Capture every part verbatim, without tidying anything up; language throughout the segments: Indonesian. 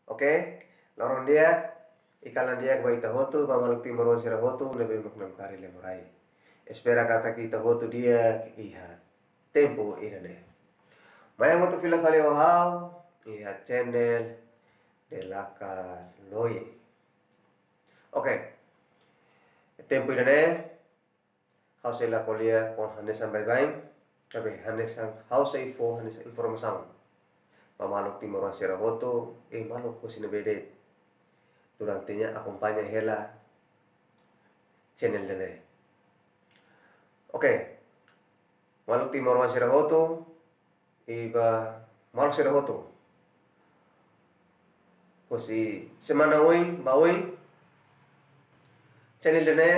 Oke, lorong dia ikalan dia ba ita hotu ba maluk timor wan sira hotu lebe maknam kari le morai. Espera kata kita hotu dia iha tempo irane. Maya moto fila kali hau iha channel de laka loye. Oke, tempo irane hau sela kolia kon hanesan bye bye. Tapi hanesan hau sei fo hanesan informasan. Pamaluk timor wan sira hotu e maluk ko sinebede. Durantinya acompaña hela channel dene. Oke, maluk timor wan sira hotu iba maluk sira hotu. Kosi semana oi ba oi channel dene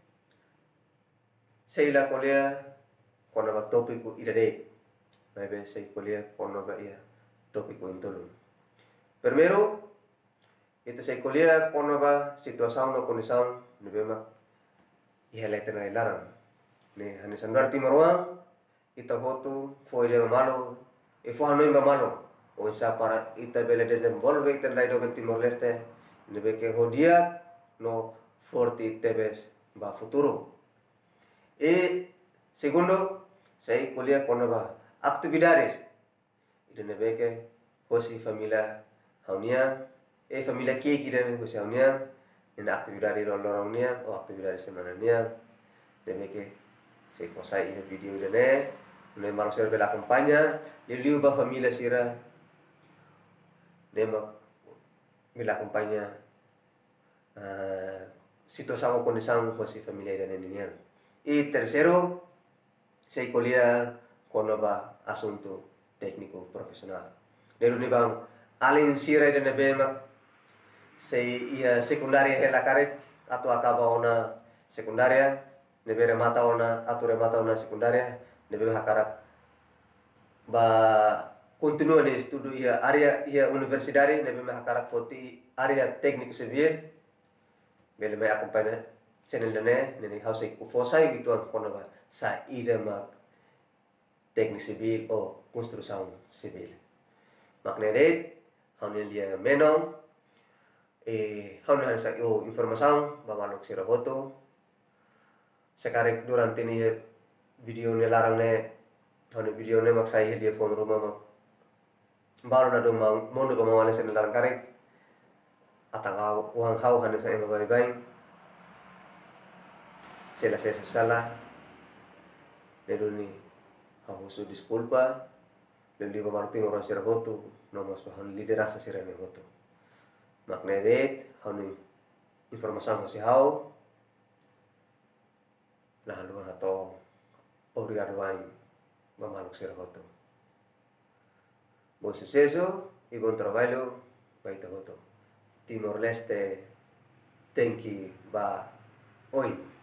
seila kolia kona ba topik ku idade. Maybe sei kolia kona ba ia topik ku intulun. Primero ita sei kolia kona ba situação no condição ni bema ihele tena larang. Ne hanesan dar timor wan ita hotu foi le malo e fo hanoi ba malo o sa para ita bele desenvolve ita dai do Timor Leste ne beke hodia no forti tebes ba futuro. E segundo sei kuliah kono ba actividades ita ne beke hosi familia haunia e familia ki kiden hosi haunia en actividades lorong nia o actividades semana nia ne beke sei fosai e video dene ne malu ser bela acompaña liu ba familia sira nema bela acompaña uh, situação o condição fosse familia dene nian. E tercero sei kolia kono ba asunto técnico profesional. Delu ni bang alin sira dene bema sei ia secundaria hela karek atau akaba ona secundaria nebe remata ona atau remata ona secundaria nebe hakarak ba continua de estudo ia area ia universidade nebe hakarak foti area técnico civil bele me acompanha channel dene nene hause ku fosai bituan kono ba sa ida mak teknik civil o construção civil makneret haunelia menong e haun hansa o informação ba maluk sira hoto sekarang durante ni video ni larang ne haun video ne mak sai dia phone rumah mak baru na dong mang mono ba mawale sen larang karek atanga uang hau hansa e ba bye sela sesa salah ledo ni hahusu disculpa ledo ba maluk timor sira hoto no mas ba han liderasa sira ne hoto makneret haun informação si hau lalu atau obrigado vain mamaluk sira hoto. Bom sucesso e bom trabalho baita hoto. Timor Leste tem que ba oi